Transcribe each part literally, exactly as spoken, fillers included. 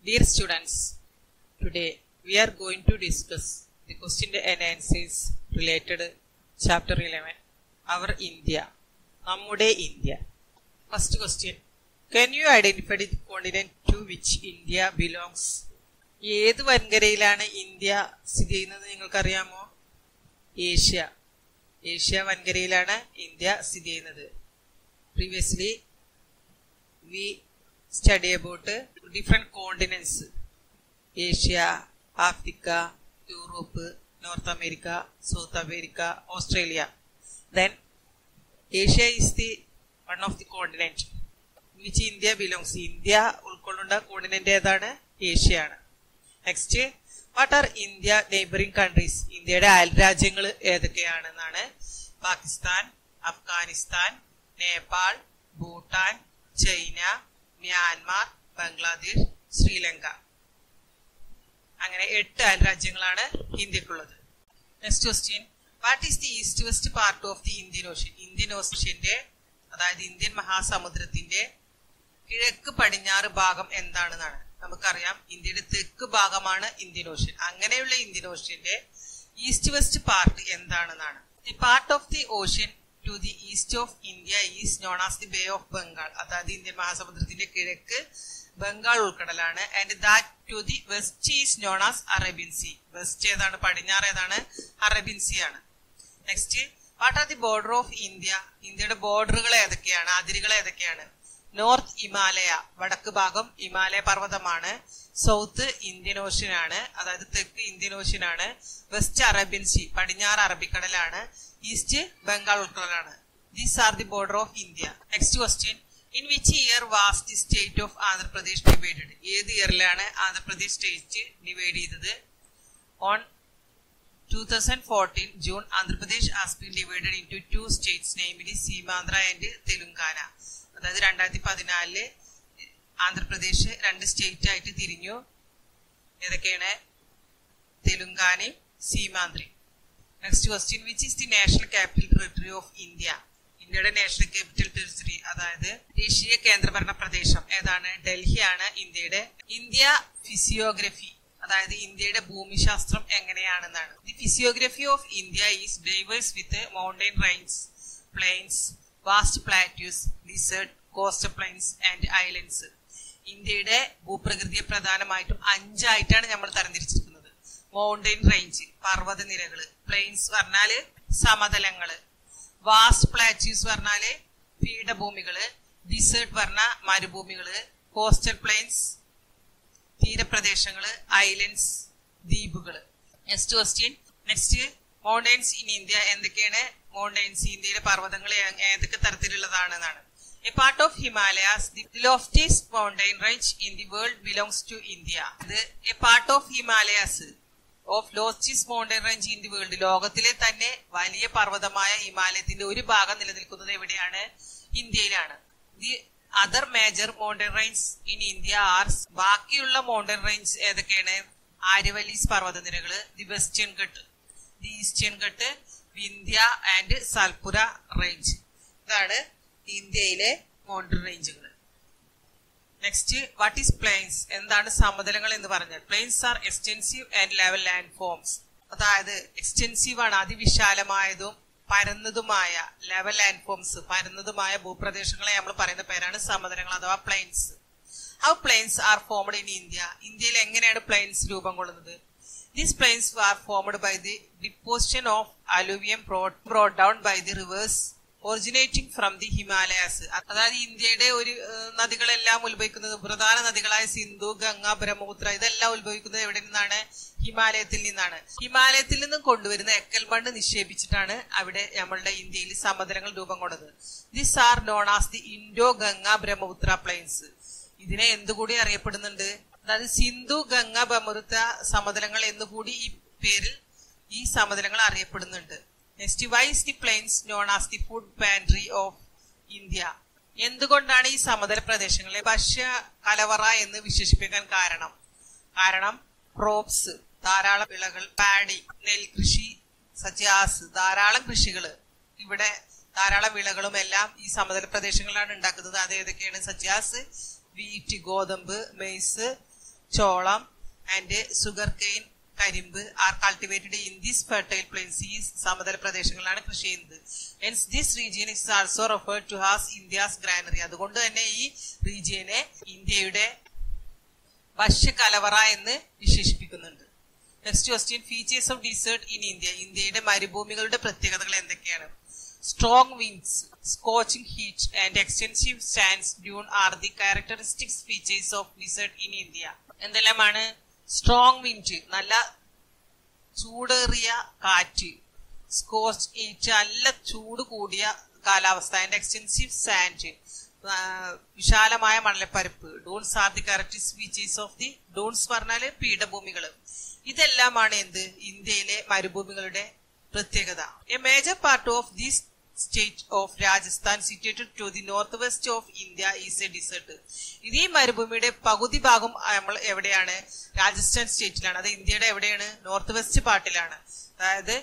Dear students, today we are going to discuss the question and answers related chapter eleven, Our India, Nammude India. First question, can you identify the continent to which India belongs? ഏത് വൻകരയിലാണ് India സ്ഥിതി ചെയ്യുന്നത് നിങ്ങൾക്കറിയാമോ? Asia. Asia വൻകരയിലാണ് India സ്ഥിതി ചെയ്യുന്നത്. Previously we study about different continents: Asia, Africa, Europe, North America, South America, Australia. Then Asia is the one of the continent which India belongs. India ഉൾക്കൊള്ളുന്ന continent ഏതാണ്? ഏഷ്യയാണ്. Next, what are India neighbouring countries? ഇന്ത്യയുടെ അയൽ രാജ്യങ്ങൾ ഏതൊക്കെയാണെന്നാണ്. Pakistan, Afghanistan, Nepal, Bhutan, China, Myanmar, Bangladesh, Sri Lanka. അങ്ങനെ എട്ട് അയൽ രാജ്യങ്ങളാണ് ഇന്ത്യക്കുള്ളത്. Next question, what is the east west part of the Indian ocean? Indian ഓഷ്യന്റെ, അതായത് ഇന്ത്യൻ മഹാസമുദ്രത്തിന്റെ കിഴക്ക് പടിഞ്ഞാറ് ഭാഗം എന്താണെന്നാണ്. നമുക്കറിയാം ഇന്ത്യയുടെ തെക്ക് ഭാഗമാണ് ഇന്ത്യൻ ഓഷ്യൻ. അങ്ങനെയുള്ള ഇന്ത്യൻ ഓഷ്യന്റെ ഈസ്റ്റ് വെസ്റ്റ് പാർട്ട് എന്താണെന്നാണ്. The part of the ocean to the east of India is known as the bay of Bengal. അതായത് ഇന്ത്യൻ മഹാസമുദ്രത്തിന്റെ കിഴക്ക് ബംഗാൾ ഉൾക്കടലാണ്. And that to the west is known as Arabian sea. West ഏതാണ്? പടിഞ്ഞാറ് ഏതാണ്? Arabian sea ആണ്. Next, what are the border of India? ഇന്ത്യയുടെ ബോർഡറുകൾ ഏതൊക്കെയാണ്? അതിരുകൾ ഏതൊക്കെയാണ്? നോർത്ത് ഹിമാലയ, വടക്ക് ഭാഗം ഹിമാലയ പർവ്വതമാണ്. സൗത്ത് ഇന്ത്യൻ ഓഷ്യൻ ആണ്, അതായത് തെക്ക് ഇന്ത്യൻ ഓഷ്യൻ ആണ്. വെസ്റ്റ് അറേബ്യൻ സീ, പടിഞ്ഞാറ് അറബിക്കടലാണ്. ഈസ്റ്റ് ബംഗാൾ ഉൾക്കടലാണ്. These are the border of India. Next question, in which year was the state of Andhra Pradesh divided? ഏത് ഇയറിലാണ് ആന്ധ്രാപ്രദേശ് സ്റ്റേറ്റ് ഡിവൈഡ് ചെയ്തത്? On two thousand fourteen June, Andhra Pradesh has been divided into two states, namely Seemandhra and Telangana. അതായത് രണ്ടായിരത്തി പതിനാലില് ആന്ധ്രാപ്രദേശ് രണ്ട് state ആയിട്ട് തിരിഞ്ഞു. ഏതൊക്കെയാണ്? തെലുങ്കാനയും സീമാന്ദ്രയും. Next question, which is the national capital territory of India? ഇന്ത്യയുടെ നാഷണൽ ക്യാപിറ്റൽ ടെറിട്ടറി, അതായത് ദേശീയ കേന്ദ്രഭരണ പ്രദേശം ഏതാണ്? ഡൽഹിയാണ് ഇന്ത്യയുടെ. ഇന്ത്യ ഫിസിയോഗ്രഫി, അതായത് ഇന്ത്യയുടെ ഭൂമിശാസ്ത്രം എങ്ങനെയാണെന്നാണ്. The physiography of India is diverse with mountain range, plains, vast plateaus, desert, coastal plains and islands. ഇന്ത്യയുടെ ഭൂപ്രകൃതിയെ പ്രധാനമായിട്ടും അഞ്ചായിട്ടാണ് നമ്മൾ തരംതിരിച്ചിരിക്കുന്നത്. മൗണ്ടൻ റേഞ്ച്, പർവ്വതനിരകള്. പ്ലെയിൻസ് പറഞ്ഞാല് സമതലങ്ങള്. വാസ്റ്റ് പ്ലാറ്റ്യൂസ് പറഞ്ഞാല് പീഠഭൂമികള്. ഡിസേർട്ട് പറഞ്ഞ മരുഭൂമികള്. കോസ്റ്റൽ പ്ലെയിൻസ് തീരപ്രദേശങ്ങള്. ഐലൻഡ്സ് ദ്വീപുകള്. Next question, next mountains in India എന്തൊക്കെയാണ്? മൗണ്ടൻസ്, ഇന്ത്യയിലെ പർവ്വതങ്ങൾ ഏതൊക്കെ തരത്തിലുള്ളതാണെന്നാണ്. A part of Himalayas, the loftiest mountain range in the world belongs to India. ഇത് a part of Himalayas of loftiest mountain range in the world, ലോകത്തിലെ തന്നെ വലിയ പർവ്വതമായ ഹിമാലയത്തിന്റെ ഒരു ഭാഗം നിലനിൽക്കുന്നത് എവിടെയാണ്? ഇന്ത്യയിലാണ്. The other major mountain range in India are, ബാക്കിയുള്ള മൗണ്ടൻ റേഞ്ച് ഏതൊക്കെയാണ്? ആര്യവല്ലീസ് പർവ്വതനിരകള്, the western Ghat, the eastern Ghat, Vindhya and Satpura range. ഇതാണ് ഇന്ത്യയിലെ മൗണ്ടൻ റേഞ്ചുകൾ. Next, what is plains? എന്താണ് സമതലങ്ങൾ എന്ന് പറഞ്ഞാൽ? Plains are extensive and level land forms. അതായത് എക്സ്റ്റെൻസീവ് ആണ്, അതിവിശാലമായതും പരന്നതുമായ, ലെവൽ ലാൻഡ് ഫോംസ്, പരന്നതുമായ ഭൂപ്രദേശങ്ങളെ നമ്മൾ പറയുന്ന പേരാണ് സമതലങ്ങൾ അഥവാ plains. How plains are formed in India? ഇന്ത്യയിൽ എങ്ങനെയാണ് പ്ലെയിൻസ് രൂപം കൊള്ളുന്നത്? These plains were formed by the deposition of alluvium brought, brought down by the rivers originating from the Himalayas. അതായത് ഇന്ത്യയുടെ ഒരു നദികളെല്ലാം ഉത്ഭവിക്കുന്നത്, പ്രധാന നദികളായ സിന്ധു, ഗംഗ, ബ്രഹ്മപുത്ര, ഇതെല്ലാം ഉത്ഭവിക്കുന്നത് എവിടെ നിന്നാണ്? ഹിമാലയത്തിൽ നിന്നാണ്. ഹിമാലയത്തിൽ നിന്നും കൊണ്ടുവരുന്ന എക്കൽ മണ്ണ് നിക്ഷേപിച്ചിട്ടാണ് അവിടെ നമ്മളുടെ ഇന്ത്യയിൽ സമതലങ്ങൾ രൂപം കൊണ്ടത്. This are known as the Indo Ganga Brahmaputra plains. ഇതിനെ എന്തുകൂടി അറിയപ്പെടുന്നുണ്ട്? അതായത് സിന്ധു, ഗംഗ, ബ്രഹ്മപുത്ര സമതലങ്ങൾ എന്നുകൂടി ഈ പേരിൽ ഈ സമതലങ്ങൾ അറിയപ്പെടുന്നുണ്ട്. Next, why is the plains known as the food pantry of India? എന്തുകൊണ്ടാണ് ഈ സമതല പ്രദേശങ്ങളെ ഭക്ഷ്യ കലവറ എന്ന് വിശേഷിപ്പിക്കാൻ കാരണം? കാരണം ക്രോപ്സ്, ധാരാളം വിളകൾ, പാഡി, നെൽകൃഷി, സജാസ്, ധാരാളം കൃഷികള്, ഇവിടെ ധാരാളം വിളകളും എല്ലാം ഈ സമതല പ്രദേശങ്ങളിലാണ് ഉണ്ടാക്കുന്നത്. അത് ഏതൊക്കെയാണ്? സജാസ്, വീറ്റ്, ഗോതമ്പ്, മെയ്സ്, ചോളം ആൻഡ് സുഗർ കെയിൻ, കരിമ്പ് are cultivated in this fertile plains. ഈ സമതല പ്രദേശങ്ങളിലാണ് കൃഷി ചെയ്യുന്നത്. Hence this region is also referred to as India's granary. അതുകൊണ്ട് തന്നെ ഈ റീജിയനെ ഇന്ത്യയുടെ ഭക്ഷ്യകലവറ എന്ന് വിശേഷിപ്പിക്കുന്നുണ്ട്. Next question, features of desert in India. ഇന്ത്യയുടെ മരുഭൂമികളുടെ പ്രത്യേകതകൾ എന്തൊക്കെയാണ്? Strong winds, scorching heat and extensive sands dune are the characteristics features of desert in India. എന്തെല്ലാമാണ്? സ്ട്രോങ് വിൻഡ്, നല്ല ചൂടേറിയ കാറ്റ്. സ്കോച്ച് ഹീറ്റ്, നല്ല ചൂട് കൂടിയ കാലാവസ്ഥ. ആൻഡ് എക്സ്റ്റെൻസീവ് സാൻഡ്, വിശാലമായ മണലപ്പരപ്പ്. Dunes are the characteristic features of the, dunes പറഞ്ഞാല് പീഠഭൂമികൾ. ഇതെല്ലാമാണ് എന്ത് ഇന്ത്യയിലെ മരുഭൂമികളുടെ പ്രത്യേകത. A major part of this state of Rajasthan situated to the north west of India is a desert. ഇത് ഈ മരുഭൂമിയുടെ പകുതി ഭാഗം നമ്മൾ എവിടെയാണ്? രാജസ്ഥാൻ സ്റ്റേറ്റിലാണ്. അത് ഇന്ത്യയുടെ എവിടെയാണ്? നോർത്ത് വെസ്റ്റ് പാർട്ടിലാണ്. അതായത്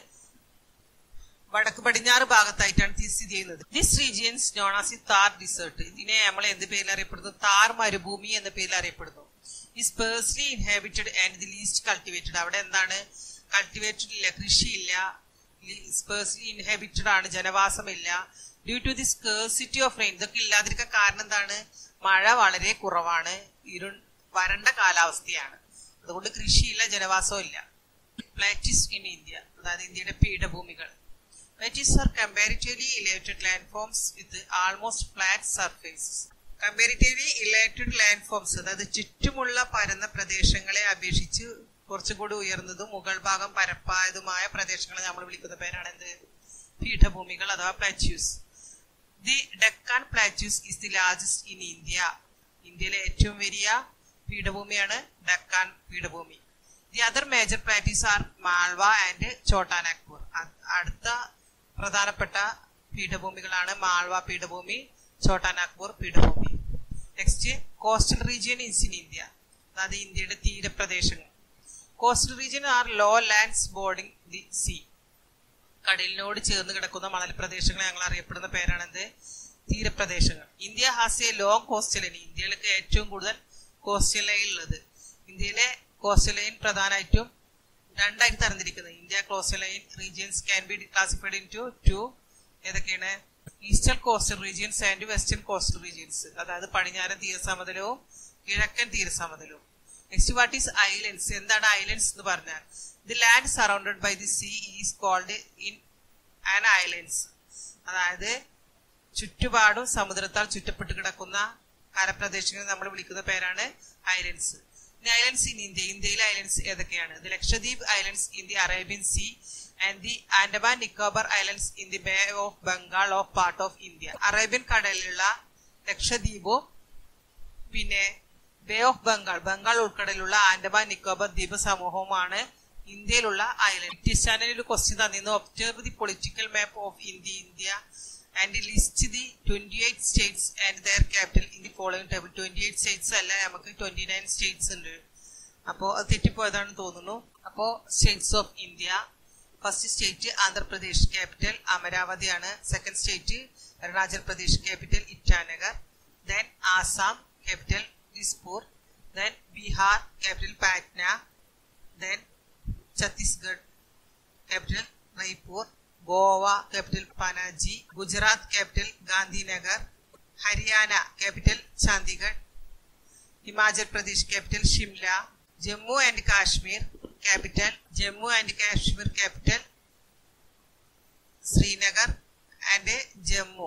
വടക്ക് പടിഞ്ഞാറ് ഭാഗത്തായിട്ടാണ് സ്ഥിതി ചെയ്യുന്നത്. This regions known as the Thar desert. ഇതിനെ നമ്മൾ എന്ത് പേരിൽ അറിയപ്പെടുന്നു? താർ മരുഭൂമി എന്ന പേരിൽ അറിയപ്പെടുന്നു. is sparsely inhabited and the least cultivated. അവിടെ എന്താണ്? കൾട്ടിവേറ്റഡ് ഇല്ല, കൃഷിയില്ല, സ്പേഴ്സ്ലി ഇൻഹാബിറ്റഡ് ആണ്, ജനവാസമില്ല. Due to the scarcity of rain. ഇതൊക്കെ ഇല്ലാതിരിക്കാൻ കാരണം എന്താണ്? മഴ വളരെ കുറവാണ്, ഇരു വരണ്ട കാലാവസ്ഥയാണ്. അതുകൊണ്ട് കൃഷിയില്ല, ജനവാസവും ഇല്ല. പ്ലാറ്റീസ് ഇൻ ഇന്ത്യ, അതായത് ഇന്ത്യയുടെ പീഠഭൂമികൾ. Plateaus are comparatively elevated land forms with almost flat surfaces. Comparatively elevated land forms, അതായത് ചുറ്റുമുള്ള പരന്ന പ്രദേശങ്ങളെ അപേക്ഷിച്ച് കുറച്ചുകൂടി ഉയർന്നതും മുകൾ ഭാഗം പരപ്പായതുമായ പ്രദേശങ്ങളെ നമ്മൾ വിളിക്കുന്ന പേരാണ് എന്ത്? പീഠഭൂമികൾ അഥവാ plateaus. The Deccan plateaus is the largest in India. ഇന്ത്യയിലെ ഏറ്റവും വലിയ പീഠഭൂമിയാണ് ഡെക്കാൻ പീഠഭൂമി. The other major plateaus are Malwa and Chota Nagpur. അടുത്ത പ്രധാനപ്പെട്ട പീഠഭൂമികളാണ് മാൾവ പീഠഭൂമി, ഛോട്ടാ നാഗ്പൂർ പീഠഭൂമി. Next, coastal region is in India, അതായത് ഇന്ത്യയുടെ തീരപ്രദേശങ്ങൾ. Coastal region are low lands bordering the sea. കടലിനോട് ചേർന്ന് കിടക്കുന്ന മണൽ പ്രദേശങ്ങളെ ഞങ്ങൾ അറിയപ്പെടുന്ന പേരാണ് എന്ത്? തീരപ്രദേശങ്ങൾ. India has a long coastal line. ഇന്ത്യയിലേക്ക് ഏറ്റവും കൂടുതൽ കോസ്റ്റൽ ലൈൻ ഉള്ളത്. ഇന്ത്യയിലെ കോസ്റ്റൽ ലൈൻ പ്രധാനമായിട്ടും രണ്ടായിട്ട് തരംതിരിക്കുന്നത്. India coastal line regions can be classified into two. ഏതൊക്കെയാണ്? Eastern coastal regions and western coastal regions, അതായത് പടിഞ്ഞാറൻ തീരസമതലവും കിഴക്കൻ തീരസമതലവും. Next, what is islands? എന്താണ് ഐലൻഡ്സ് എന്ന് പറഞ്ഞാൽ? The land surrounded by the sea is called in an islands. അതായത് ചുറ്റുപാടും സമുദ്രത്താൽ ചുറ്റപ്പെട്ട് കിടക്കുന്ന കരപ്രദേശങ്ങളെ നമ്മൾ വിളിക്കുന്ന പേരാണ് ഐലൻഡ്സ്. Islands in India. ഇന്ത്യയിലെ ഐലൻഡ്സ് ഏതൊക്കെയാണ്? The Lakshadweep islands in the Arabian see and the Andaman Nicobar Islands in the Bay of Bengal of part of India. Arabian കടലിലുള്ള ലക്ഷദ്വീപും പിന്നെ ബേ ഓഫ് ബംഗാൾ, ബംഗാൾ ഉൾക്കടലിലുള്ള ആൻഡമാൻ നിക്കോബാർ ദ്വീപ സമൂഹവുമാണ് ഇന്ത്യയിലുള്ള ഐലൻഡ്. ബ്രിട്ടീഷ് ചാനലിൽ ഒരു ക്വസ്റ്റ്യൻ തന്നിരുന്നു. Observe the political map of India India and list the twenty eight states and their capital in the following table. Twenty eight states അല്ല, നമുക്ക് ട്വന്റി നയൻ സ്റ്റേറ്റ്സ് ഉണ്ട്. അപ്പോ അത് തെറ്റിപ്പോയതാണെന്ന് തോന്നുന്നു. അപ്പോ states of India. First state Andhra Pradesh, capital അമരാവതിയാണ്. Second state Arunachal Pradesh, capital Itanagar. Then Assam, capital Dispur. Then Bihar, capital Patna. Then Chhattisgarh, capital Raipur. Goa, capital Panaji. Gujarat, capital Gandhinagar. Haryana, capital Chandigarh. Himachal Pradesh, capital Shimla. Jammu and Kashmir, capital Jammu and Kashmir capital Srinagar and Jammu.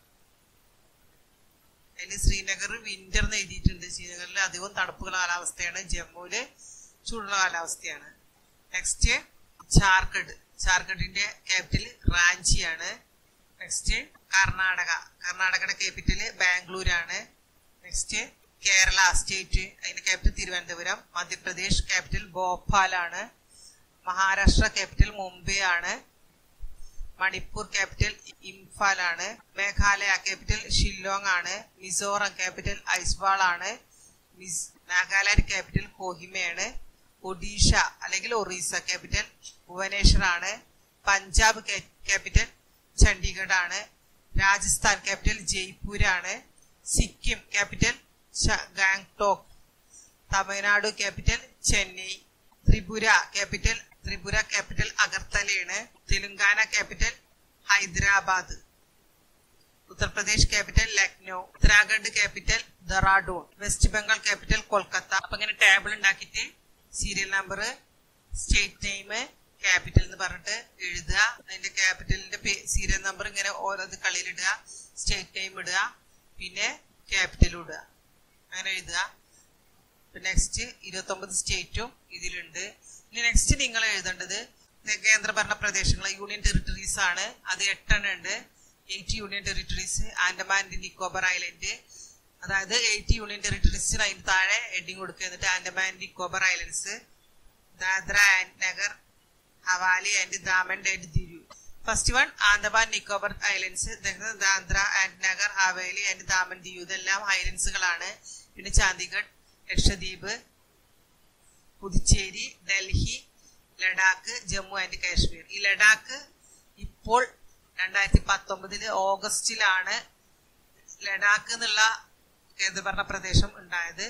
അതിൽ ശ്രീനഗർ വിന്റർ എന്ന് എഴുതിയിട്ടുണ്ട്. ശ്രീനഗറിൽ അധികവും തണുപ്പ് കാലാവസ്ഥയാണ്, ജമ്മുവില് ചൂടുള്ള കാലാവസ്ഥയാണ്. നെക്സ്റ്റ്, ജാർഖണ്ഡ്. ജാർഖണ്ഡിന്റെ ക്യാപിറ്റൽ റാഞ്ചിയാണ്. നെക്സ്റ്റ്, കർണാടക. കർണാടകയുടെ ക്യാപിറ്റൽ ബാംഗ്ലൂരാണ്. നെക്സ്റ്റ്, കേരള സ്റ്റേറ്റ്, അതിന്റെ ക്യാപിറ്റൽ തിരുവനന്തപുരം. മധ്യപ്രദേശ്, ക്യാപിറ്റൽ ഭോപ്പാലാണ്. മഹാരാഷ്ട്ര, ക്യാപിറ്റൽ മുംബൈ ആണ്. മണിപ്പൂർ, ക്യാപിറ്റൽ ഇംഫാൽ ആണ്. മേഘാലയ, ക്യാപിറ്റൽ ഷില്ലോങ് ആണ്. മിസോറം, ക്യാപിറ്റൽ ഐസ്വാൾ ആണ്. നാഗാലാൻഡ്, ക്യാപിറ്റൽ കോഹിമയാണ്. ഒഡീഷ അല്ലെങ്കിൽ ഒറീസ, ക്യാപിറ്റൽ ഭുവനേശ്വർ ആണ്. പഞ്ചാബ്, ക്യാപിറ്റൽ ചണ്ഡീഗഡ് ആണ്. രാജസ്ഥാൻ, ക്യാപിറ്റൽ ജയ്പൂർ ആണ്. Sikkim, capital Gangtok. Tamil Nadu capital Chennai. Tripura capital Tripura capital അഗർത്തലയാണ്. Telangana capital Hyderabad. Uttar Pradesh capital Lucknow. Uttarakhand capital Dehradun. West Bengal capital Kolkata. അപ്പൊ ഇങ്ങനെ ടേബിൾ ഉണ്ടാക്കിയിട്ട് serial number, state name, capital എന്ന് പറഞ്ഞിട്ട് എഴുതുക. അതിന്റെ ക്യാപിറ്റലിന്റെ സീരിയൽ നമ്പർ ഇങ്ങനെ ഓരോ കളിയിലിടുക, സ്റ്റേറ്റ് നെയിം ഇടുക, പിന്നെ ക്യാപിറ്റലും ഇടുക, അങ്ങനെ എഴുതുക. നെക്സ്റ്റ് ഇരുപത്തി ഒമ്പത് സ്റ്റേറ്റും ഇതിലുണ്ട്. ഇനി നെക്സ്റ്റ് നിങ്ങൾ എഴുതേണ്ടത് കേന്ദ്രഭരണ പ്രദേശങ്ങൾ, യൂണിയൻ ടെറിട്ടറീസ് ആണ്. അത് എട്ടെണ്ണം ഉണ്ട്. Eight union territories, Andaman and Nicobar island. അതായത് എയ്റ്റ് യൂണിയൻ ടെറിട്ടറീസിന് അതിന് താഴെ ഹെഡിങ് കൊടുക്കുക. എന്നിട്ട് Andaman and Nicobar islands, Dadra and Nagar Haveli and Daman and Diu. First one Andaman Nicobar islands, Dadra and Nagar Haveli and Daman Diu. ഇതെല്ലാം ഐലൻഡ്സുകളാണ്. പിന്നെ ചണ്ഡീഗഡ്, ലക്ഷദ്വീപ്, പുതുച്ചേരി, ഡൽഹി, ലഡാക്ക്, ജമ്മു ആൻഡ് കാശ്മീർ. ഈ ലഡാക്ക് ഇപ്പോൾ രണ്ടായിരത്തി പത്തൊമ്പതില് ഓഗസ്റ്റിലാണ് ലഡാക്ക് എന്നുള്ള കേന്ദ്രഭരണ പ്രദേശം ഉണ്ടായത്.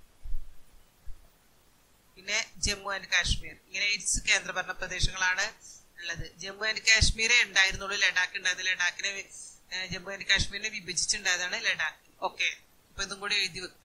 പിന്നെ ജമ്മു ആൻഡ് കാശ്മീർ, ഇങ്ങനെ എയ്റ്റ് കേന്ദ്രഭരണ പ്രദേശങ്ങളാണ് ഉള്ളത്. ജമ്മു ആൻഡ് കാശ്മീരെ ഉണ്ടായിരുന്നുള്ളൂ, ലഡാക്ക് ഉണ്ടായത്. ലഡാക്കിനെ ജമ്മു ആൻഡ് കാശ്മീരിനെ വിഭജിച്ചിട്ടുണ്ടായതാണ് ലഡാക്ക്. ഓക്കെ, അപ്പൊ ഇതും കൂടി എഴുതി വെക്കും.